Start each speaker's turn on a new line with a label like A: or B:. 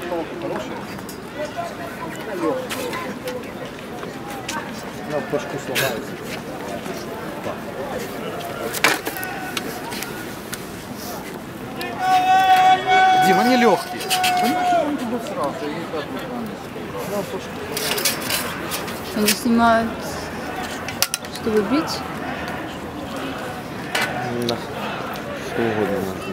A: хорошие. На башку сломается. Дима, не легкий. Да нахер он туда сразу, я и так на башку.
B: Они снимают, чтобы бить?
C: Да. Что угодно надо.